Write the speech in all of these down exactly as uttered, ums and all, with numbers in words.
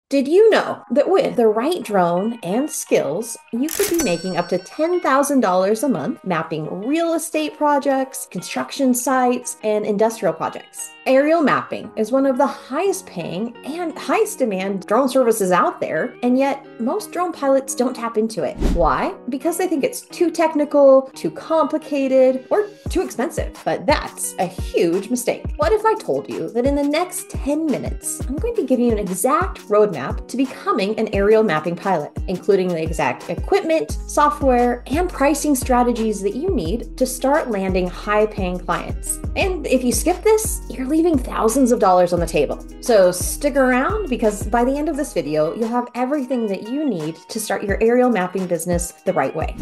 Did you know that with the right drone and skills, you could be making up to ten thousand dollars a month mapping real estate projects, construction sites, and industrial projects? Aerial mapping is one of the highest paying and highest demand drone services out there, and yet most drone pilots don't tap into it. Why? Because they think it's too technical, too complicated, or too expensive. But that's a huge mistake. What if I told you that in the next ten minutes, I'm going to give you an exact roadmap to becoming an aerial mapping pilot, including the exact equipment, software, and pricing strategies that you need to start landing high-paying clients. And if you skip this, you're leaving thousands of dollars on the table. So stick around, because by the end of this video, you'll have everything that you need to start your aerial mapping business the right way.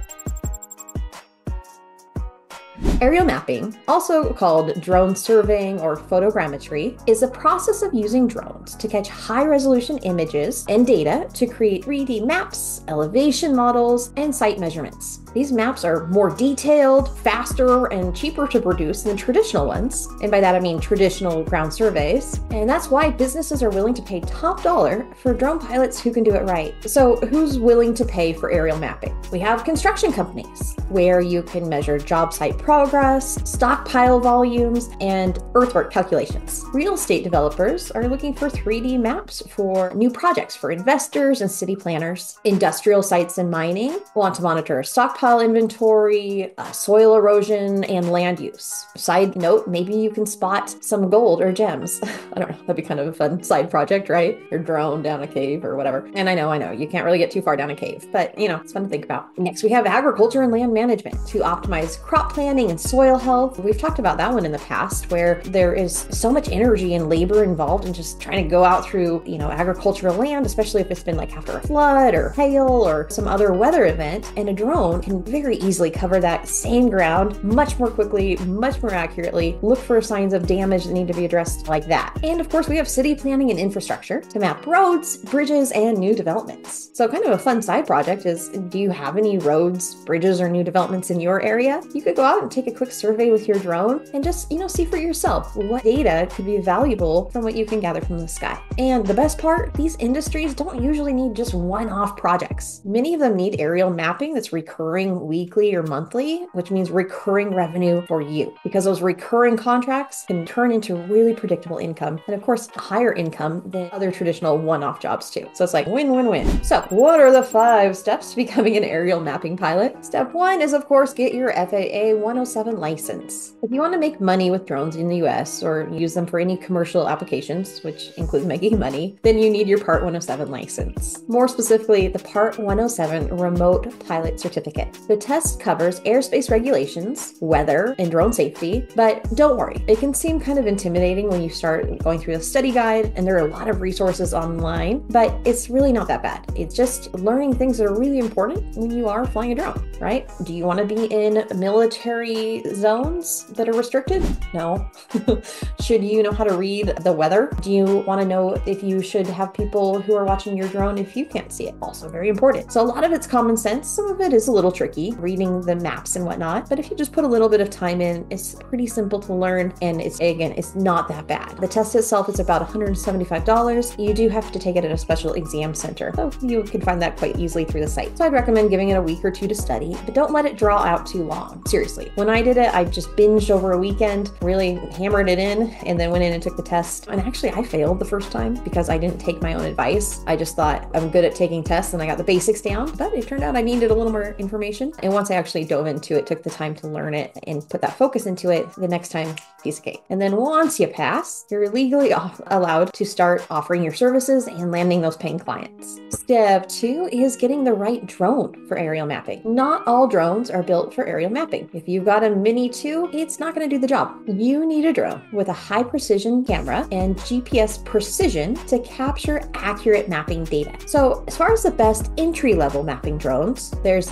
Aerial mapping, also called drone surveying or photogrammetry, is a process of using drones to catch high-resolution images and data to create three D maps, elevation models, and site measurements. These maps are more detailed, faster, and cheaper to produce than traditional ones, and by that I mean traditional ground surveys, and that's why businesses are willing to pay top dollar for drone pilots who can do it right. So who's willing to pay for aerial mapping? We have construction companies, where you can measure job site progress, stockpile volumes, and earthwork calculations. Real estate developers are looking for three D maps for new projects for investors and city planners. Industrial sites and mining want to monitor stockpile inventory, uh, soil erosion, and land use. Side note, maybe you can spot some gold or gems. I don't know, that'd be kind of a fun side project, right? Your drone down a cave or whatever. And I know, I know, you can't really get too far down a cave, but you know, it's fun to think about. Next, we have agriculture and land management to optimize crop planting and soil health. We've talked about that one in the past, where there is so much energy and labor involved in just trying to go out through, you know, agricultural land, especially if it's been like after a flood or hail or some other weather event, and a drone can very easily cover that same ground much more quickly, much more accurately, look for signs of damage that need to be addressed like that. And of course, we have city planning and infrastructure to map roads, bridges, and new developments. So kind of a fun side project is, do you have any roads, bridges, or new developments in your area? You could go out and take a quick survey with your drone and just, you know, see for yourself what data could be valuable from what you can gather from the sky. And the best part, these industries don't usually need just one-off projects. Many of them need aerial mapping that's recurring weekly or monthly, which means recurring revenue for you, because those recurring contracts can turn into really predictable income. And of course, higher income than other traditional one-off jobs too. So it's like win-win-win. So what are the five steps to becoming an aerial mapping pilot? Step one is, of course, get your F A A one oh seven license. If you want to make money with drones in the U S or use them for any commercial applications, which includes making money, then you need your Part one oh seven license. More specifically, the Part one oh seven Remote Pilot Certificate. The test covers airspace regulations, weather, and drone safety, but don't worry, it can seem kind of intimidating when you start going through the study guide, and there are a lot of resources online, but it's really not that bad. It's just learning things that are really important when you are flying a drone, right? Do you want to be in military zones that are restricted? No. Should you know how to read the weather? Do you want to know if you should have people who are watching your drone if you can't see it? Also very important. So a lot of it's common sense. Some of it is a little tricky, reading the maps and whatnot, but if you just put a little bit of time in, it's pretty simple to learn, and it's, again, it's not that bad. The test itself is about one hundred seventy-five dollars. You do have to take it at a special exam center, so you can find that quite easily through the site. So I'd recommend giving it a week or two to study, but don't let it draw out too long. Seriously, when I did it, I just binged over a weekend, really hammered it in, and then went in and took the test. And actually, I failed the first time because I didn't take my own advice. I just thought I'm good at taking tests, and I got the basics down, but it turned out I needed a little more information. And once I actually dove into it, took the time to learn it and put that focus into it, the next time, piece of cake. And then once you pass, you're legally allowed to start offering your services and landing those paying clients. Step two is getting the right drone for aerial mapping. Not all drones are built for aerial mapping. If you've got a Mini two, it's not going to do the job. You need a drone with a high precision camera and G P S precision to capture accurate mapping data. So as far as the best entry level mapping drones, there's the D J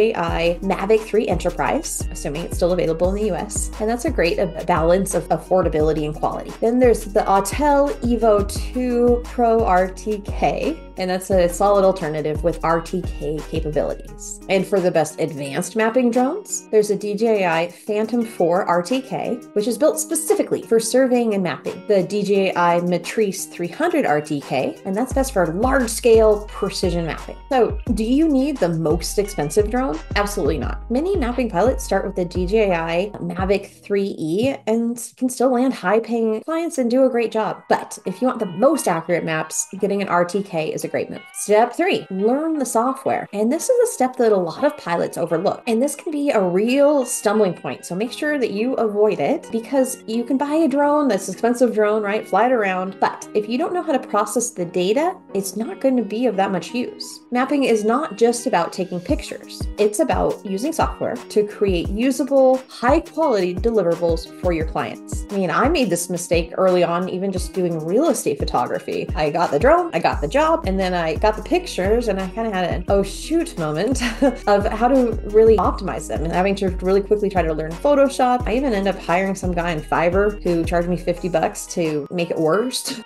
J I Mavic three Enterprise, assuming it's still available in the U S. And that's a great balance of affordability and quality. Then there's the Autel Evo two Pro R T K, and that's a solid alternative with R T K capabilities. And for the best advanced mapping drones, there's a D J I Phantom four R T K, which is built specifically for surveying and mapping. The D J I Matrice three hundred R T K, and that's best for large-scale precision mapping. So, do you need the most expensive drone? Absolutely not. Many mapping pilots start with the D J I Mavic three E and can still land high-paying clients and do a great job. But if you want the most accurate maps, getting an R T K is a great move. Step three, learn the software. And this is a step that a lot of pilots overlook. And this can be a real stumbling point. So make sure that you avoid it, because you can buy a drone that's an expensive drone, right? Fly it around. But if you don't know how to process the data, it's not going to be of that much use. Mapping is not just about taking pictures. It's about using software to create usable, high-quality deliverables for your clients. I mean, I made this mistake early on, even just doing real estate photography. I got the drone, I got the job, and then I got the pictures, and I kind of had an oh shoot moment of how to really optimize them and having to really quickly try to learn Photoshop. I even ended up hiring some guy in Fiverr who charged me fifty bucks to make it worse.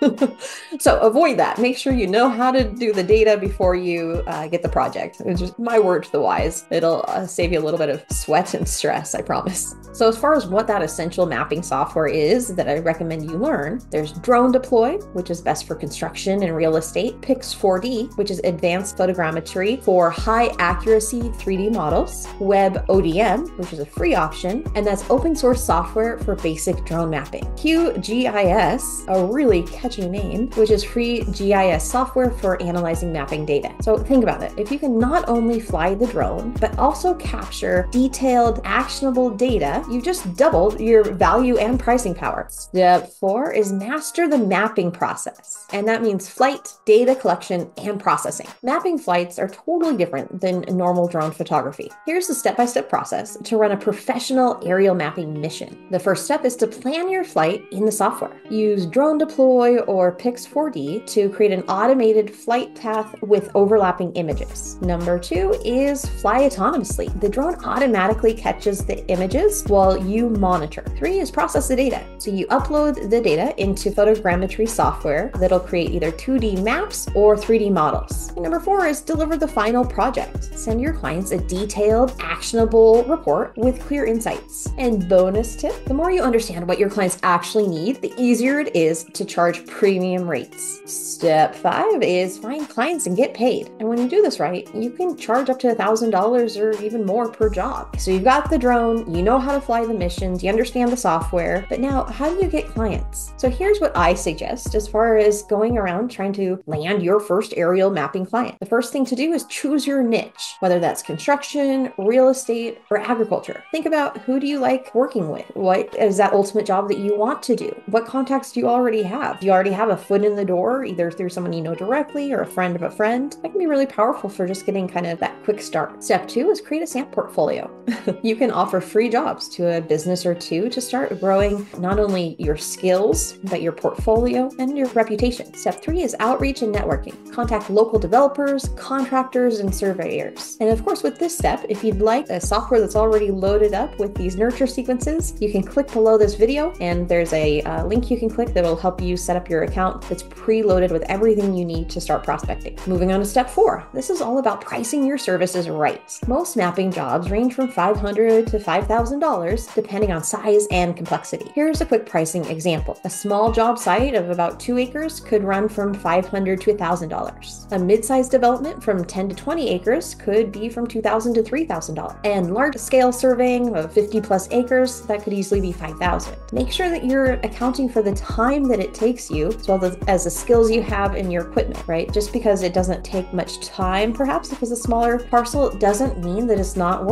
So avoid that. Make sure you know how to do the data before you uh, get the project. It's just my word to the wise. It'll uh, save you a little bit of sweat and stress, I promise. So as far as what that essential mapping software is that I recommend you learn, there's Drone Deploy, which is best for construction and real estate, Pix four D, which is advanced photogrammetry for high accuracy three D models, Web O D M, which is a free option, and that's open source software for basic drone mapping. Q G I S, a really catchy name, which is free G I S software for analyzing mapping data. So think about it. If you can not only fly the drone, but also capture detailed, actionable data, you've just doubled your value and pricing power. Step four is master the mapping process. And that means flight, data collection, and processing. Mapping flights are totally different than normal drone photography. Here's the step-by-step process to run a professional aerial mapping mission. The first step is to plan your flight in the software. Use Drone Deploy or Pix four D to create an automated flight path with overlapping images. Number two is fly autonomously. The drone automatically catches the images while you monitor. Three is process the data. So you upload the data into photogrammetry software that'll create either two D maps or three D models. And number four is deliver the final project. Send your clients a detailed, actionable report with clear insights. And bonus tip, the more you understand what your clients actually need, the easier it is to charge premium rates. Step five is find clients and get paid. And when you do this right, you can charge up to one thousand dollars or even more per job. So you've got the drone, you know how to fly the missions, you understand the software, but now how do you get clients? So here's what I suggest as far as going around trying to land your first aerial mapping client. The first thing to do is choose your niche, whether that's construction, real estate, or agriculture. Think about who do you like working with? What is that ultimate job that you want to do? What contacts do you already have? Do you already have a foot in the door, either through someone you know directly or a friend of a friend? That can be really powerful for just getting kind of that quick start. Step two is create a sample portfolio. You can offer free jobs to a business or two to start growing not only your skills, but your portfolio and your reputation. Step three is outreach and networking. Contact local developers, contractors, and surveyors. And of course, with this step, if you'd like a software that's already loaded up with these nurture sequences, you can click below this video and there's a uh, link you can click that will help you set up your account that's preloaded with everything you need to start prospecting. Moving on to step four. This is all about pricing your services right. Most mapping jobs range from five hundred dollars to five thousand dollars depending on size and complexity. Here's a quick pricing example. A small job site of about two acres could run from five hundred dollars to one thousand dollars. A mid-sized development from ten to twenty acres could be from two thousand dollars to three thousand dollars. And large-scale surveying of fifty plus acres, that could easily be five thousand dollars. Make sure that you're accounting for the time that it takes you as well as, as the skills you have in your equipment, right? Just because it doesn't take much time, perhaps if it's a smaller parcel, doesn't mean that it's not worth a lot.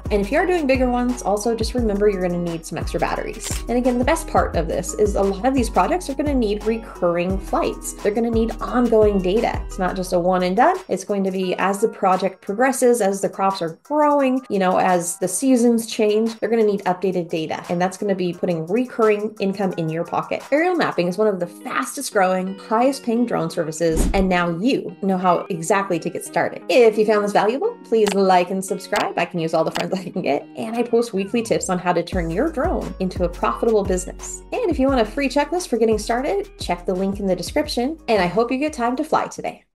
And if you are doing bigger ones, also just remember you're going to need some extra batteries. And again, the best part of this is a lot of these projects are going to need recurring flights. They're going to need ongoing data. It's not just a one and done. It's going to be as the project progresses, as the crops are growing, you know, as the seasons change, they're going to need updated data. And that's going to be putting recurring income in your pocket. Aerial mapping is one of the fastest growing, highest paying drone services. And now you know how exactly to get started. If you found this valuable, please like and subscribe. I can use all the friends I can get. And I post weekly tips on how to turn your drone into a profitable business. And if you want a free checklist for getting started, check the link in the description. And I hope you get time to fly today.